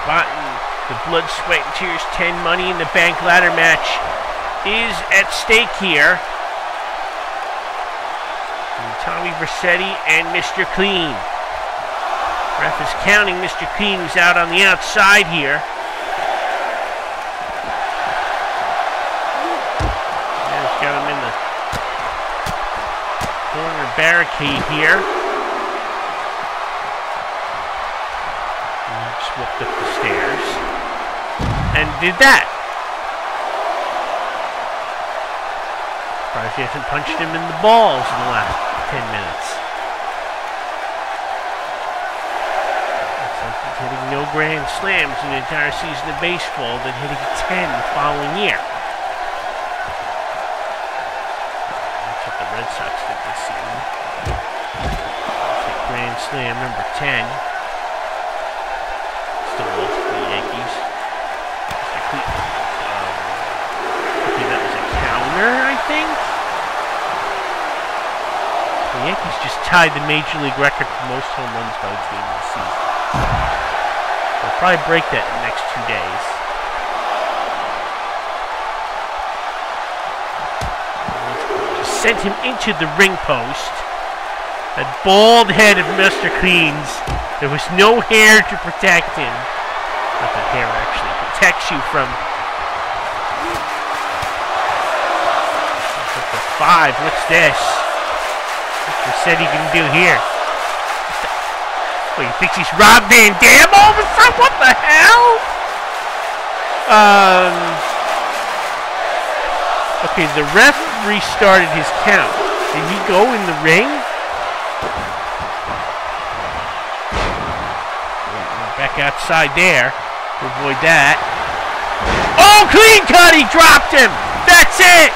The blood, sweat, and tears 10 Money in the Bank ladder match is at stake here. And Tommy Vercetti and Mr. Clean. Ref is counting Mr. Clean, who's out on the outside here. There's got him in the corner barricade here. And he just walked up the stairs and did that. Surprised he hasn't punched him in the balls in the last 10 minutes. Looks like he's hitting no grand slams in the entire season of baseball, then hitting 10 the following year. That's what the Red Sox did this season. Grand slam number 10. Still lost to the Yankees. That was a counter, I think. The Yankees just tied the Major League record for most home runs by the end of the season. They'll probably break that in the next 2 days. Just sent him into the ring post. That bald head of Mr. Clean's. There was no hair to protect him. Not that hair actually protects you from. 5. What's this? What said he can do here? Wait, he thinks he's Rob Van Dam all of a sudden? What the hell? Okay, the ref restarted his count. Did he go in the ring? Back outside there to avoid that. Oh, clean cut! He dropped him! That's it!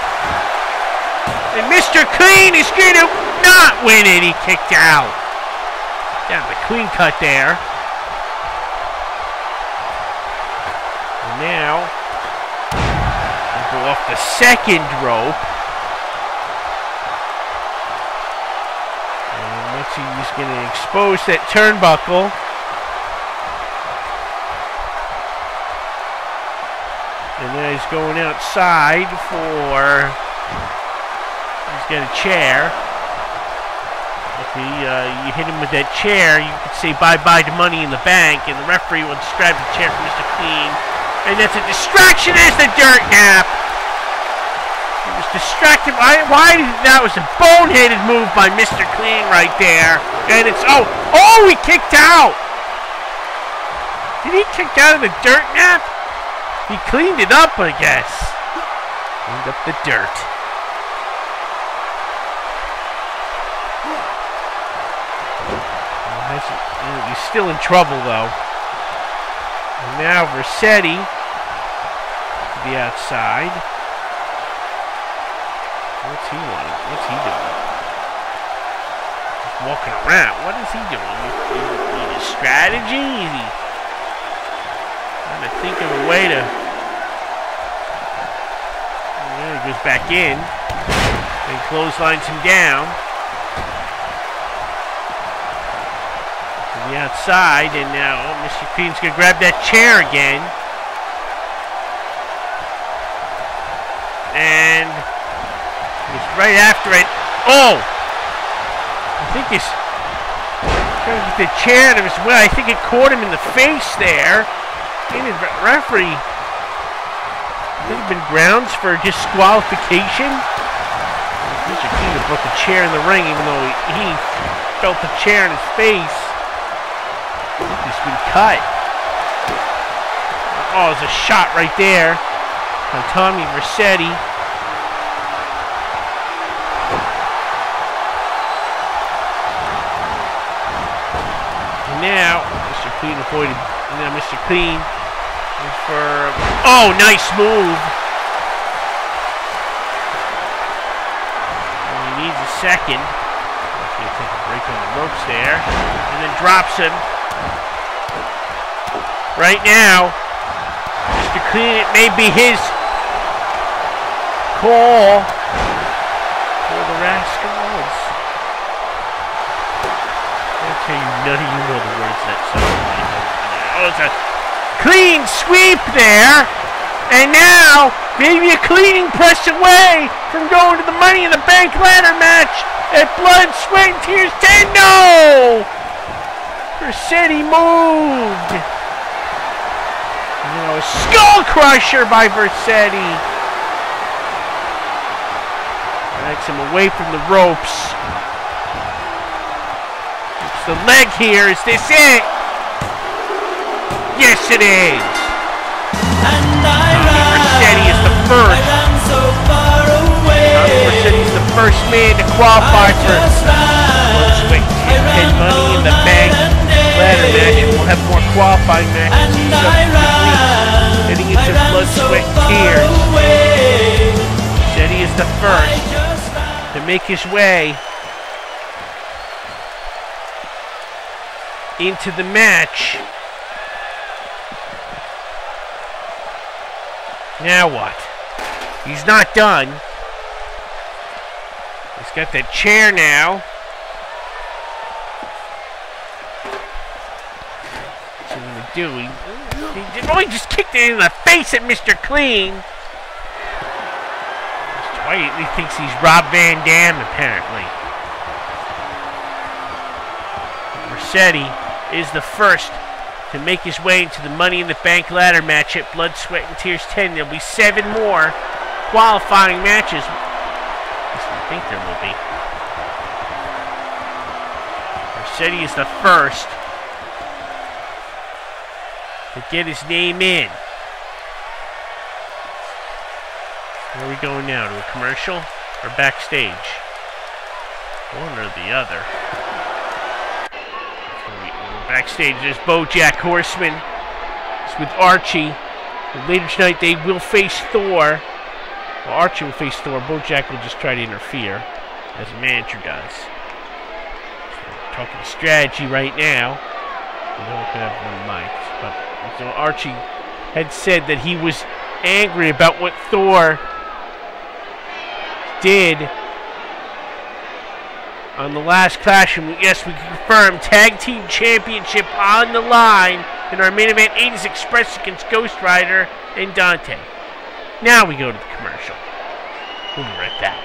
And Mr. Clean is going to not win it. He kicked out. Down the clean cut there. And now, we'll go off the second rope. And once he's going to expose that turnbuckle. And then he's going outside for... He's got a chair. Okay, you hit him with that chair, you could say bye-bye to Money in the Bank, and the referee will describe the chair for Mr. Clean. And that's a distraction. There's the dirt nap. He was distracted. That was a boneheaded move by Mr. Clean right there. And it's, oh, he kicked out. Did he kick out of the dirt nap? He cleaned it up, I guess. Cleaned up the dirt. He's still in trouble, though. And now Vercetti to the outside. What's he wanting? What's he doing? Just walking around. What is he doing? Need a strategy? Is he trying to think of a way to... Yeah, he goes back in and clotheslines him down. The outside, and now Mr. Clean's gonna grab that chair again. And he's right after it. Oh! I think he's trying to get the chair out of his way. I think it caught him in the face there. And the referee, could have been grounds for disqualification. Mr. Clean broke the chair in the ring, even though he felt the chair in his face. I think he's been cut. Oh, there's a shot right there by Tommy Vercetti. And now, Mr. Clean avoided. And now Mr. Clean is for... Oh, nice move. And he needs a second. He's going to take a break on the ropes there. And then drops him. Right now, Mr. Clean, it may be his call for the Rascals. I'll tell you, none of you know the words of that song. Oh, it's a Clean sweep there. And now, maybe a cleaning press away from going to the Money in the Bank ladder match at Blood, Sweat, and Tears 10. No! Vercetti moved. You know, a skull crusher by Vercetti. Drags him away from the ropes. It's the leg here. Is this it? Yes, it is. Vercetti is the first. Vercetti is the first man to qualify for Blood, Sweat, and Money in the Bank ladder match. We'll have more qualifying matches in subsequent weeks, heading into Blood, Sweat, and Tears. Vercetti is the first to make his way into the match. Now what? He's not done. He's got that chair now. What's he gonna do? He just kicked it in the face at Mr. Clean. Mr. White thinks he's Rob Van Dam, apparently. Vercetti is the first to make his way into the Money in the Bank ladder match at Blood, Sweat, and Tears 10. There'll be 7 more qualifying matches. At least I think there will be. Vercetti is the first to get his name in. Where are we going now? To a commercial or backstage? One or the other. Backstage, there's BoJack Horseman. It's with Archie. And later tonight, they will face Thor. Well, Archie will face Thor. BoJack will just try to interfere, as a manager does. So we're talking strategy right now. We don't have one mic, but so Archie had said that he was angry about what Thor did on the last Clash, and yes, we confirm Tag Team Championship on the line in our main event, 80s Express against Ghost Rider and Dante. Now we go to the commercial. We'll be right back.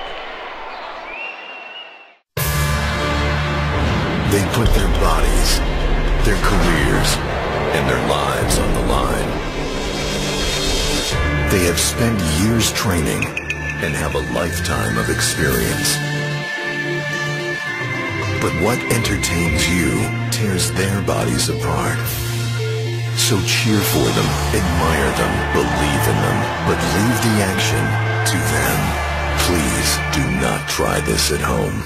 They put their bodies, their careers, and their lives on the line. They have spent years training and have a lifetime of experience. But what entertains you tears their bodies apart. So cheer for them, admire them, believe in them, but leave the action to them. Please do not try this at home.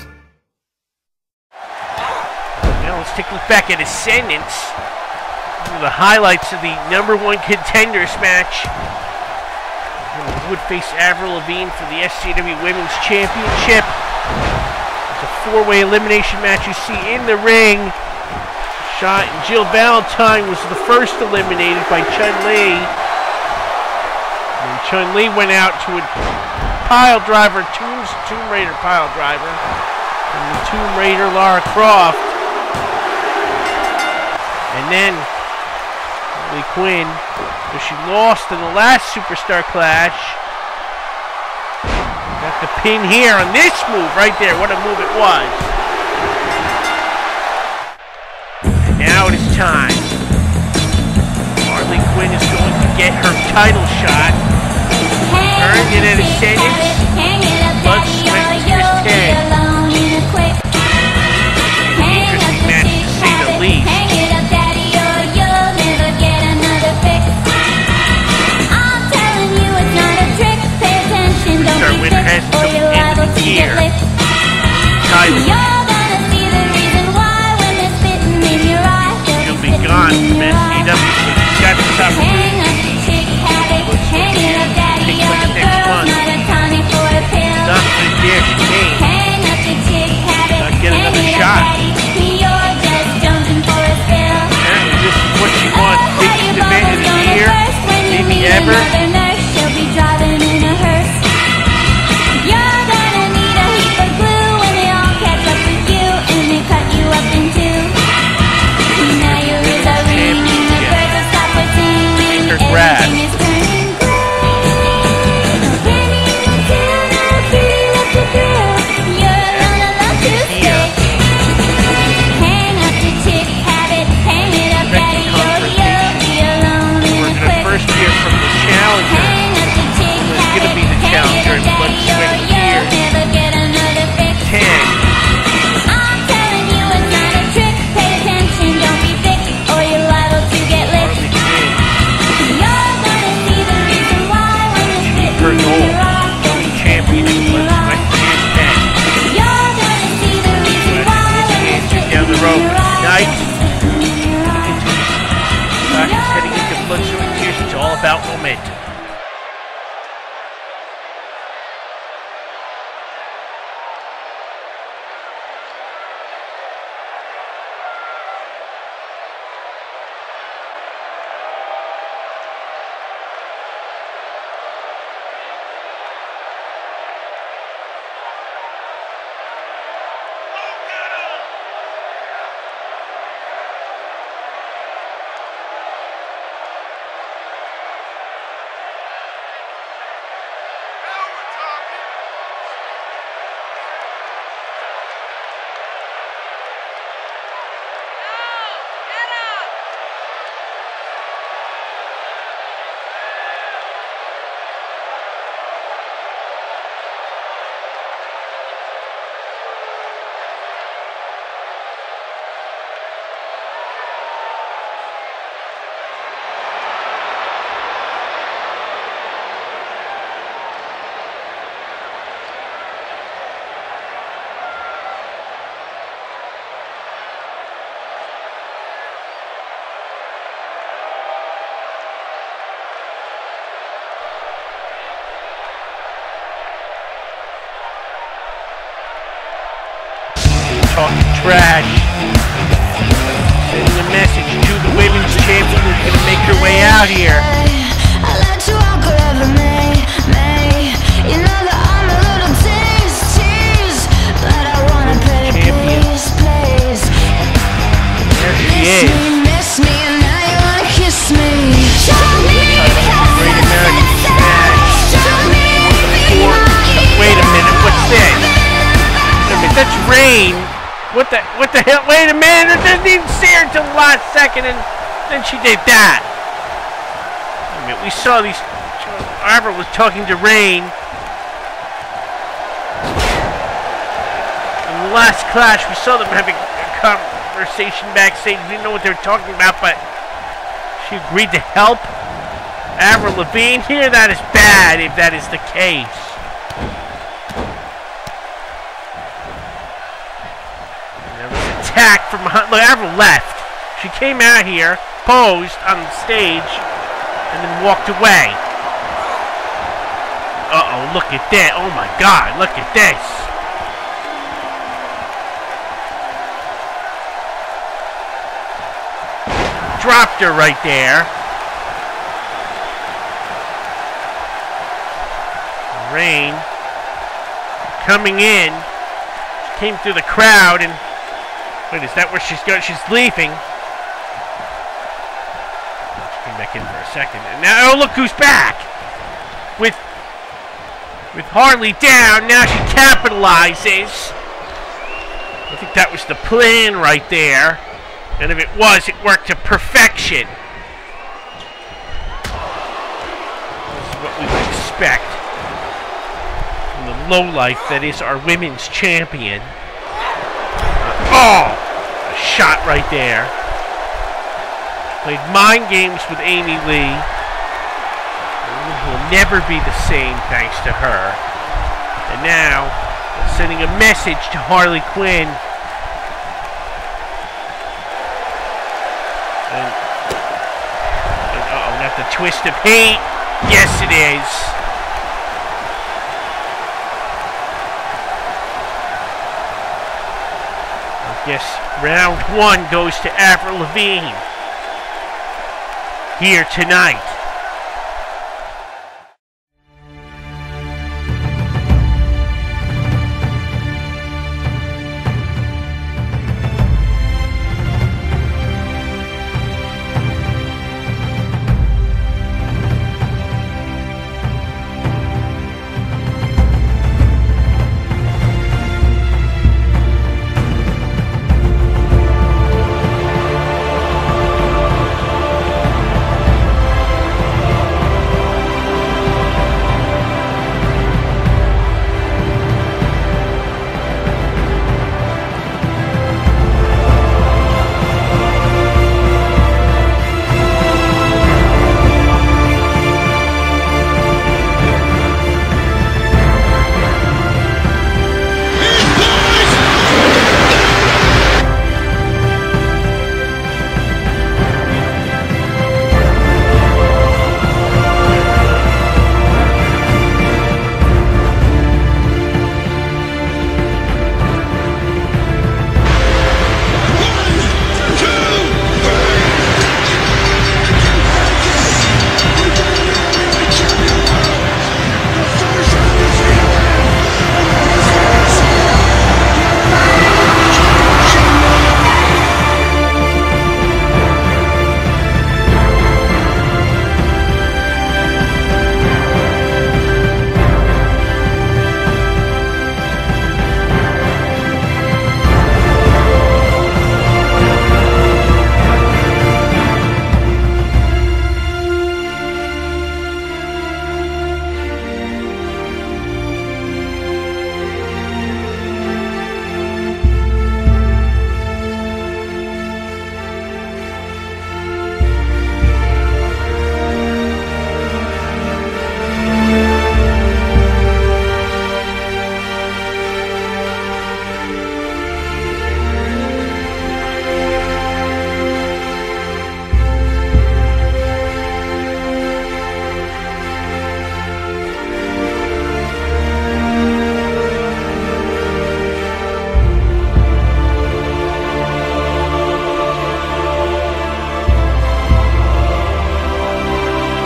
Now let's take a look back at Ascendance. One of the highlights of the #1 contenders match. Would face Avril Lavigne for the SCW Women's Championship. It's a 4-way elimination match you see in the ring. Shot and Jill Valentine was the first eliminated by Chun-Li. And Chun-Li went out to a pile driver, Tomb Raider pile driver. And the Tomb Raider Lara Croft. And then Harley Quinn, so she lost in the last Superstar Clash. Got the pin here on this move right there. What a move it was. And now it is time. Harley Quinn is going to get her title shot. Earned it at Ascendance. Blood, Sweat, and Tears 10. An interesting match to say the least. Our winner has until the end of the year. Title. She'll be gone from SCW, so she's got this opportunity. Take a look at next month. Not for the year she came. Not get another shot. Apparently this is what she wants. Biggest event of the year, maybe ever. momentum. Talking trash, sending a message to the women's champion who's going to make her way out here. I let you walk wherever may. You know that I'm a little tease, but I wanna play, please. There she is. Miss me, and now you wanna kiss me. Show me, Great American Smash. Wait a minute, what's this? Wait a minute, that's Rain. What the hell? Wait a minute! It didn't even see her until the last second, and then she did that. I mean, we saw these. Arbor was talking to Rain. In the last clash, we saw them having a conversation backstage. We didn't know what they were talking about, but she agreed to help Avril Lavigne here. That is bad if that is the case. Attack from behind. Look, Avril left. She came out here, posed on the stage, and then walked away. Uh-oh, look at that. Oh my God, look at this. Dropped her right there. Rain coming in. She came through the crowd and wait, is that where she's going? She's leaving. She came back in for a second. And now, oh, look who's back! With Harley down, now she capitalizes. I think that was the plan right there. And if it was, it worked to perfection. This is what we would expect from the lowlife that is our women's champion. Oh! A shot right there. Played mind games with Amy Lee. Will never be the same thanks to her. And now, sending a message to Harley Quinn. And uh-oh, not the twist of hate. Yes, it is. Yes, round one goes to Avril Lavigne here tonight.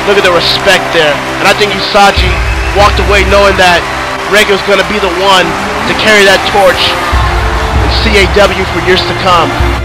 Look at the respect there. And I think Usachi walked away knowing that Reiko's going to be the one to carry that torch in CAW for years to come.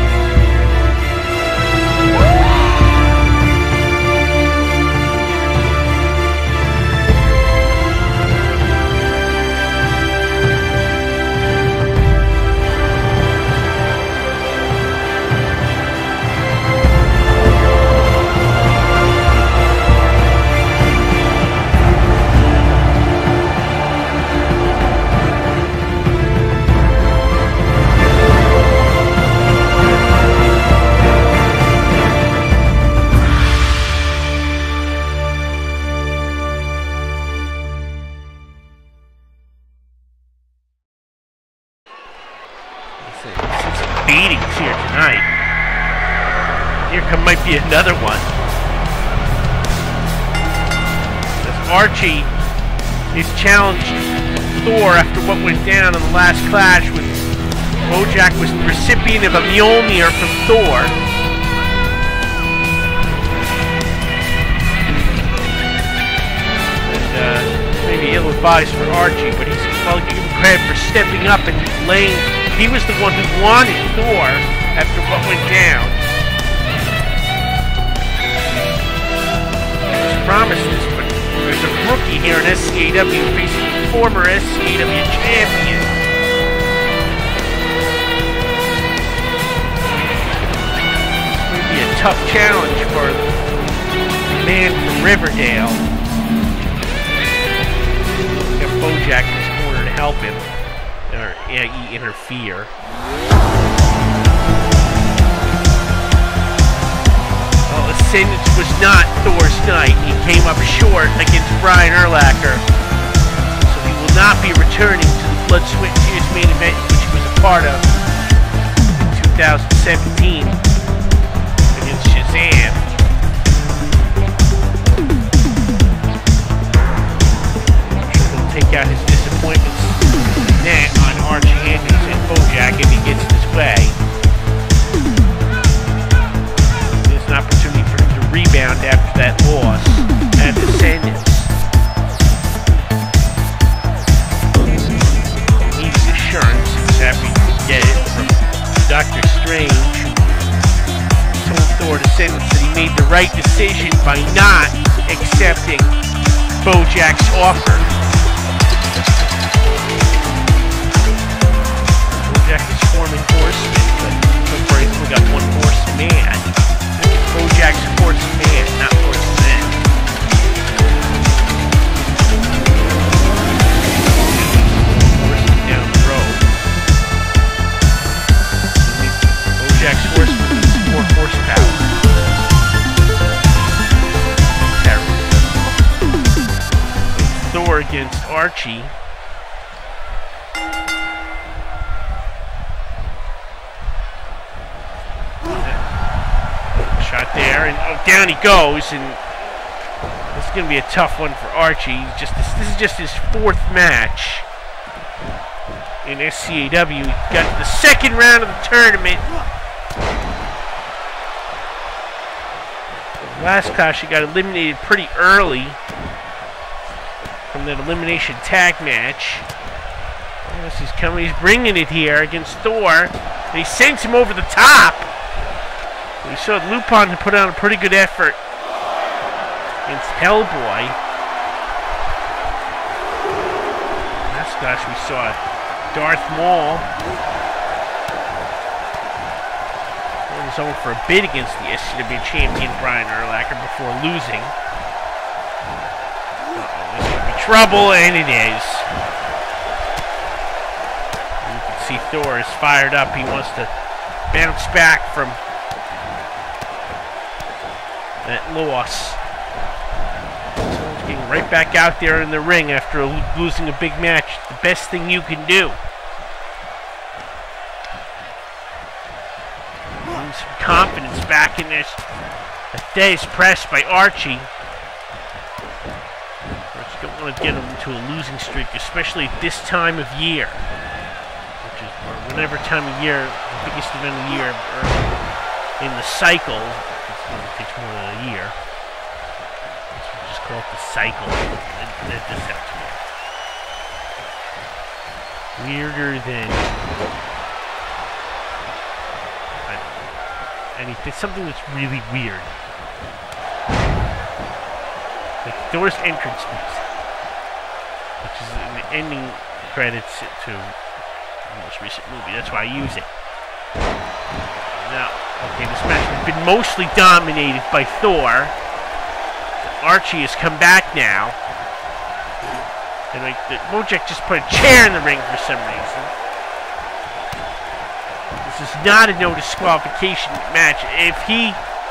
Beatings here tonight. Here might be another one. As Archie is challenged Thor after what went down in the last clash with Bojack was the recipient of a Mjolnir from Thor. And maybe ill-advised for Archie, but he's well given credit for stepping up and laying. He was the one who wanted Thor after what went down. He was promised this, but there's a rookie here in SCAW facing the former SCAW champion. This may be a tough challenge for the man from Riverdale. Got Bojack in his corner to help him. Or interfere. Well, Ascendance was not Thor's night. He came up short against Brian Urlacher. So he will not be returning to the Blood, Sweat, and Tears main event, which he was a part of in 2017 against Shazam. I'm sure he'll take out his disappointments on Archie Andrews and Bojack if he gets his way. There's an opportunity for him to rebound after that loss at Ascendance. He needs assurance. He's happy to get it from Dr. Strange. He told Thor at Ascendance that he made the right decision by not accepting Bojack's offer. Bojack is forming horsemen, but so far he's only got one horseman. Bojack supports man, not horsemen. Horses down the road. Bojack's horsemen needs more horsepower. Terrible. Thor against Archie. Shot there, and oh, down he goes, and this is going to be a tough one for Archie. This is just his fourth match in SCAW. He got to the second round of the tournament. Last clash, he got eliminated pretty early from that elimination tag match. Yes, he's coming. He's bringing it here against Thor. And he sends him over the top. We saw Lupin put on a pretty good effort against Hellboy. Last clash we saw Darth Maul. He was over for a bid against the SCW champion Brian Urlacher before losing. This could be trouble, and it is. You can see Thor is fired up. He wants to bounce back from that loss. So he's getting right back out there in the ring after losing a big match. The best thing you can do. Getting some confidence back in this. Day is pressed by Archie. You don't want to get him into a losing streak, especially at this time of year, which is whenever time of year, the biggest event of the year in the cycle. It takes more than a year. It's Call it the cycle. That just sounds weird. Weirder than anything. Something that's really weird. Like Thor's entrance music, which is in the ending credits to the most recent movie. That's why I use it. Now, okay, this match has been mostly dominated by Thor. Archie has come back now. And like Bojack just put a chair in the ring for some reason. This is not a no disqualification match. If he...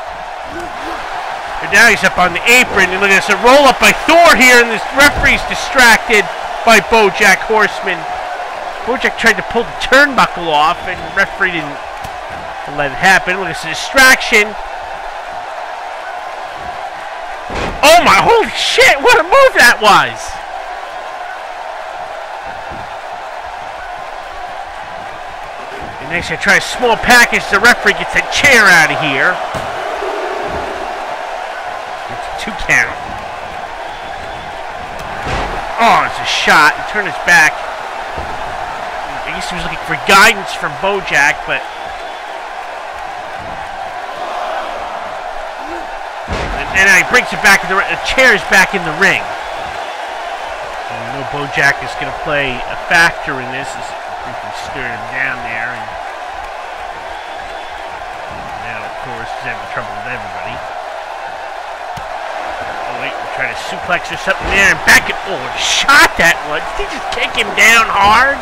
And now he's up on the apron, and look at this, a roll up by Thor here, and this referee's distracted by Bojack Horseman. Bojack tried to pull the turnbuckle off, and the referee didn't let it happen. Look at this distraction. Oh my, holy shit, what a move that was! And next I try a small package, the referee gets that chair out of here. It's a 2 count. Oh, it's a shot, he turned his back. I guess he was looking for guidance from Bojack, but... And he brings it back in the ring. The chair's back in the ring. And I know Bojack is going to play a factor in this as he stared him down there. And now, of course, he's having trouble with everybody. Oh, wait, we're trying to suplex or something there. And back it. Oh, shot that one. Did he just kick him down hard?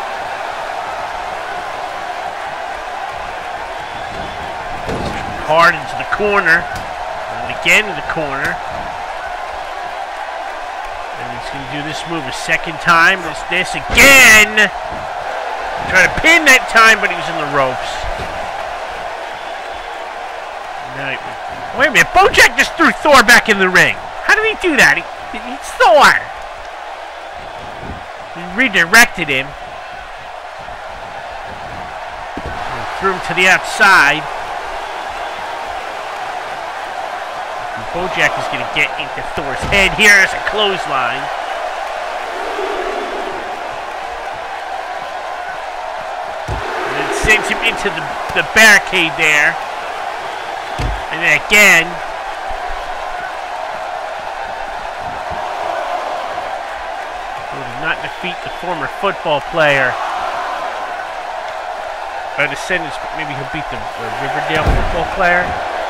Hard into the corner. Again in the corner. And he's going to do this move a second time. This again. Trying to pin that time, but he was in the ropes. Now, wait a minute. Bojack just threw Thor back in the ring. How did he do that? It's Thor. He redirected him. And threw him to the outside. Bojack is going to get into Thor's head here as a clothesline. And then sends him into the barricade there. And then again. Will not defeat the former football player. Ascendance, but maybe he'll beat the Riverdale football player.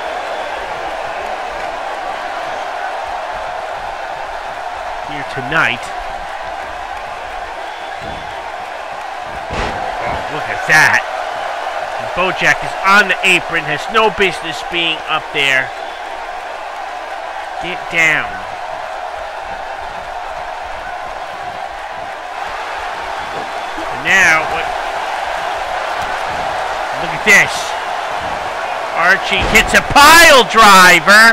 Here tonight. Oh, look at that. And Bojack is on the apron, has no business being up there. Get down. And now, look at this. Archie hits a pile driver.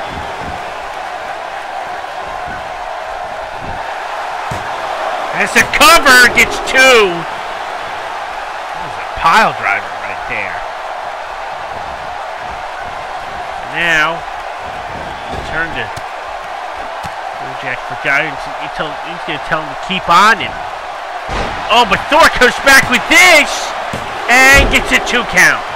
As a cover, gets 2. That was a pile driver right there. Now, turn to Bojack for guidance. He's going to tell him to keep on him. Oh, but Thor comes back with this and gets a 2 count.